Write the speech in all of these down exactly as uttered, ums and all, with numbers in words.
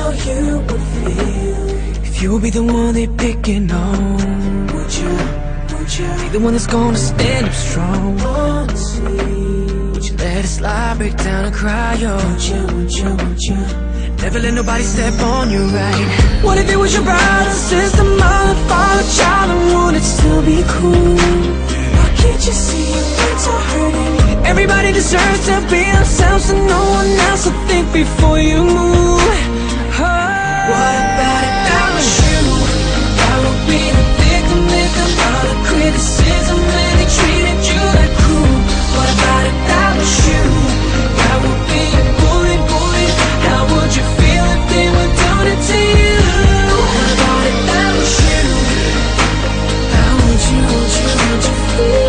how you would feel if you would be the one they're picking on. Would you, would you be the one that's gonna stand up strong? honestly, would you let it slide, break down and cry, yo? Would you, would you, would you never let nobody step on you, right? What if it was your brother, sister, mother, father, child, and would it still be cool? Why can't you see your friends are hurting? Everybody deserves to be themselves, and no one else will think before you move. Oh. What about if that was you? I would be the victim if the all the criticism and they treated you like cruel. What about if that was you? I would be a bully, bully. How would you feel if they were doing it to you? What about if that was you? How would you, would you, would you feel?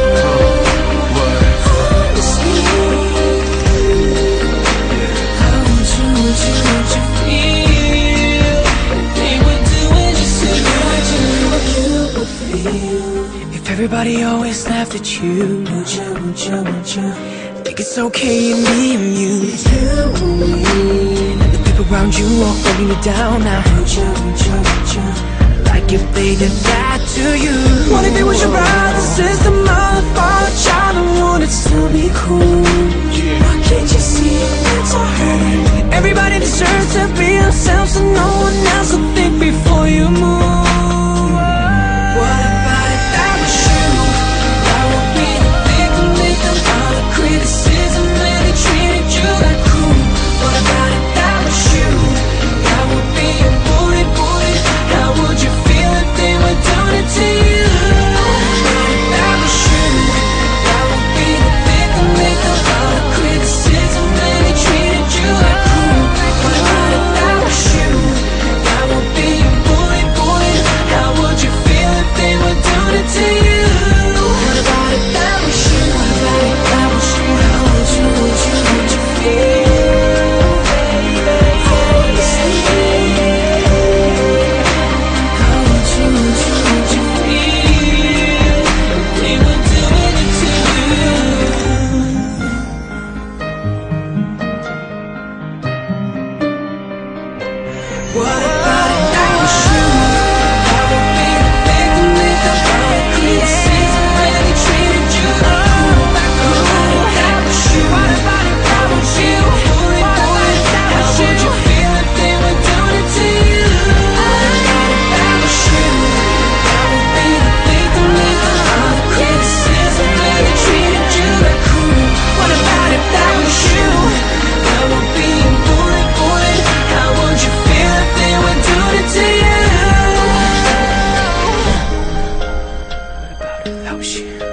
Everybody always laughed at you. Would you, would you, would you think it's okay in me and you? You and me. The people around you are holding you down now. Would you, would you, would you like if they did that to you? What if it was your brother, sister, mother, father, child, and would it still be cool? Why can't you see your friends are hurting? Everybody deserves to be themselves, and no one else will think before you move. What about if that was you? I would be the victim if the all the criticism and they treated you like cruel. What about if that was you? I would be a bully, bully. How would you feel if they were doing it to you? What if that was you? I would be the victim if the all the criticism and they treated you like cruel. What about if that was you? I would be a bully, bully. How would you feel if they were doing it to you? What about if that was you? What about if that was you? How would you, would you, would you feel, baby? Honestly, how would you, would you, would you feel if they were doing it to you? What about if that was you? I would be the victim if the all the criticism and they treated you like cruel. What about if that was you? What about if that was you? Bully, bully. How would you feel if they were doing it to you? What about if that was you? I would be the victim if the all the criticism and they treated you like cruel. What about if that was you? I would be a bully, bully. How would you feel if they were doing it to you? What about if that was you?